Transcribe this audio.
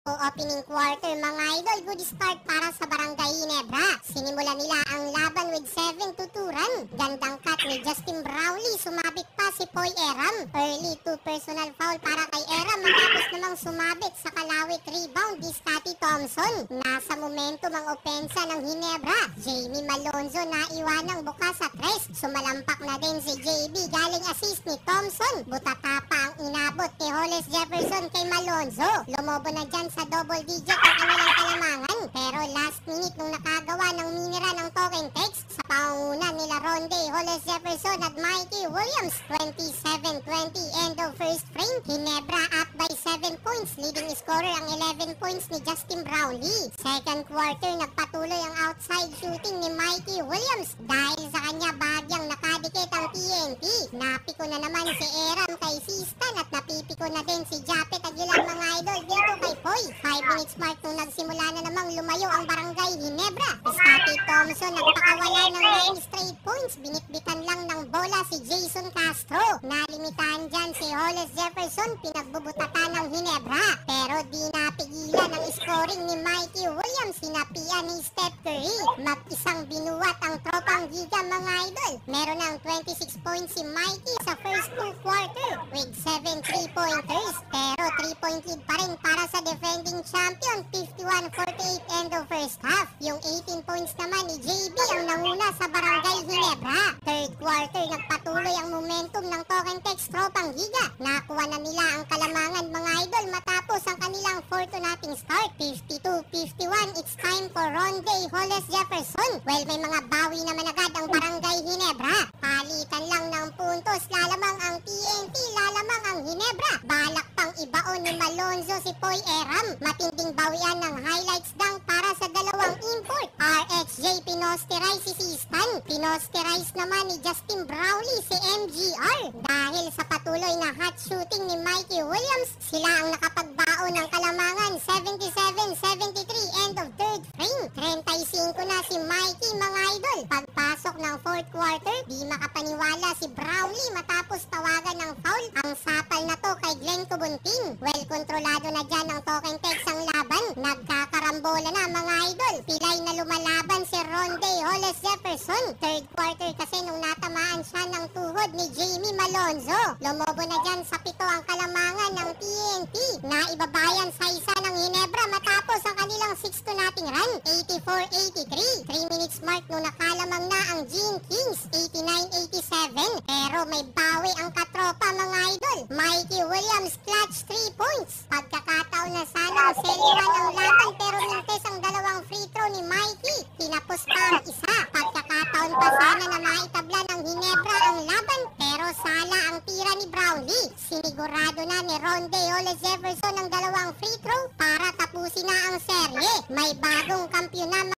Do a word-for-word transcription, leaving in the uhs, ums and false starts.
Opening quarter mga idol, good start para sa Barangay Ginebra. Sinimula nila ang laban with seven to two run. Gandang cut ni Justin Brownlee, sumabit pa si Poy Eram. Early two personal foul para kay Eram matapos namang sumabit sa kalawit rebound ni Scotty Thompson. Nasa momentum ang opensa ng Ginebra. Jamie Malonzo naiwanang bukas sa tres. Sumalampak na din si J B galing assist ni Thompson. Butata pa ang inabot ni Hollis Jefferson kay Malonzo. Lumobo na dyan sa double digit ang kanilang kalamangan. Pero last minute nung nakagawa ng minira ng token text sa pangunguna nila Ronde, Hollis Jefferson at Mikey Williams. twenty-seven twenty end of first frame. Ginebra up by seven points. Leading scorer ang eleven points ni Justin Brownlee. Second quarter nagpatuloy ang outside shooting ni Mikey Williams. Dahil sa kanya bagyang nakadikit ang T N T. Napiko na naman si Eram kay Sistan at napipiko na din si Japet Aguilar mga idol dito kay Poy. five minutes mark nung nagsimula na namang lumayo ang Barangay Ginebra. Scotty Thompson nagpakawala ng nine straight points. Binitbitan lang ng bola si Jason Castro. Nalimitahan dyan si Hollis Jefferson. Pinagbubutatan ng Ginebra. Pero di napigilan ang scoring ni Mikey Williams. Sinapian ni Steph Curry. Mag-isang binuwat ang tropang giga mga idol. Meron ng twenty-six points si Mikey sa first full quarter with seven three-pointers. Pero three point lead pa rin para sa defending champion. Fifty-one forty-eight end of first half. Yung eighteen points naman ni J B ang nanguna sa Barangay Ginebra. Third quarter nagpatuloy ang momentum ng token text tropang giga. Nakuha na nila ang kalamangan mga idol matapos ang kanilang four to nothing start. fifty-two fifty-one, it's time for Ronde Hollis Jefferson. Well, may mga bawi naman agad ang Barangay Ginebra. Palitan lang ng puntos, lalamang ang T N T, lalamang ang Ginebra. Balak pang ibaon ni Malonzo si Poy Eram. Matinding bawian ng highlights dang para sa dalawang import. R X J pinosterize si Sistan. Pinosterize naman ni Justin Brownlee si M G R. Dahil sa patuloy na hot shooting ni Mikey Williams, sila ang nakapagbaon ng kalamangan. seventy-seven seventy-three end of third frame. thirty-five na si Mikey mga idol. Pagpasok ng fourth quarter, di makapaniwala si Brownlee matapos tawagan ng foul. Ang sapal na to kay Glenn Cubuntin. Well, kontrolado na dyan ang token text ang laban. Nagkakarambola na mga idol. Pilay na lumalaban si Ronde Hollis Jefferson. Third quarter kasi nung natamaan siya ng tuhod ni Jamie Malonzo. Lumobo na dyan sa pito ang kalamangan ng T N T. Naibabayan sa isa ng Ginebra matapos ang kanilang six to nothing run. eighty-four eighty-three. three minutes mark nung nakalamang na ang Gene Kings. eighty-nine eighty-seven. Pero may bawi ang katropa mga idol. Mikey Williams clutch three points. Pagkakataon na sanang seriwan ang laban pero mintes ang dalawang free throw ni Mikey. Tinapos pa ang isa. Pagkakataon pa sana na maitabla ng Ginebra ang laban pero sala ang tira ni Brownlee. Sinigurado na ni Ronde Hollis Jefferson ang dalawang free throw para tapusin na ang serye. May bagong kampiyon na